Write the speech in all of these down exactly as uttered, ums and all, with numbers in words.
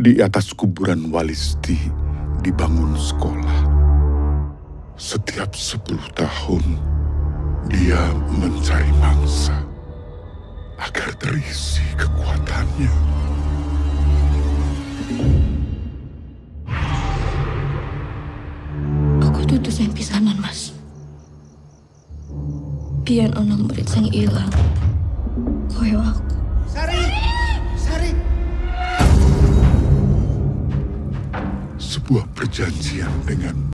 Di atas kuburan Walisti dibangun sekolah. Setiap sepuluh tahun, dia mencari mangsa agar terisi kekuatannya. Aku tutus yang pisanan, Mas. Pian onang murid sang ilang. Koyo aku. Sari! Sari! Sebuah perjanjian dengan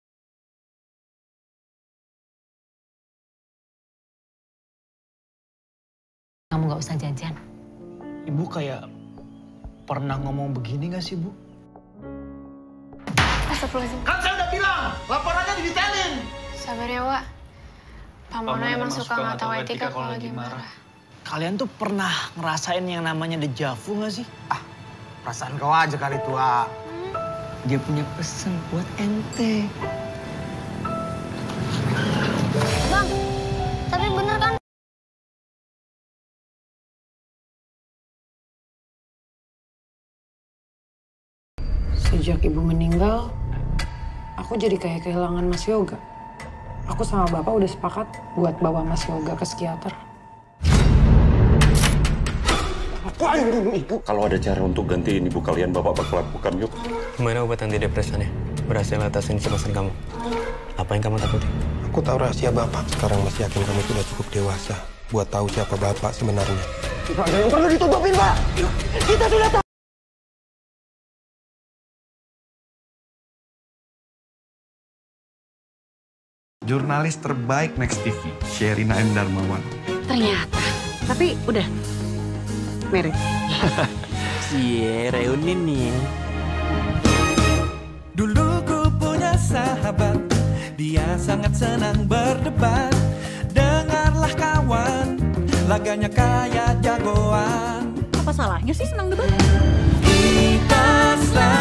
Kamu gak usah jajan. Ibu kayak pernah ngomong begini gak sih, Bu? Astagfirullahaladzim. Kan saya udah bilang, laporannya didetailin. Sabar ya, Wak. Pak Mono emang suka nggak tahu etika kalau lagi marah. Kalian tuh pernah ngerasain yang namanya dejavu gak sih? Ah, perasaan kau aja kali tua. Hmm. Dia punya pesan buat ente. Bang, tapi bener kan? Sejak ibu meninggal, aku jadi kayak kehilangan Mas Yoga. Aku sama bapak udah sepakat buat bawa Mas Yoga ke psikiater. Apain dulu ibu? Kalau ada cara untuk gantiin ibu kalian, bapak bakal lakukan yuk. Gimana obat antidepresannya? Berhasil atasin kecemasan kamu? Apa yang kamu takuti? Aku tahu rahasia bapak. Sekarang masih yakin kamu sudah cukup dewasa buat tahu siapa bapak sebenarnya. Tidak ada yang perlu ditutupin, Pak. Kita sudah tahu. Jurnalis terbaik Next T V, Sherina M. Darmawan. Ternyata. Tapi udah married. Cie, reuni nih. Dulu ku punya sahabat, dia sangat senang berdebat. Dengarlah kawan, laganya kayak jagoan. Apa salahnya sih senang debat? Kita selalu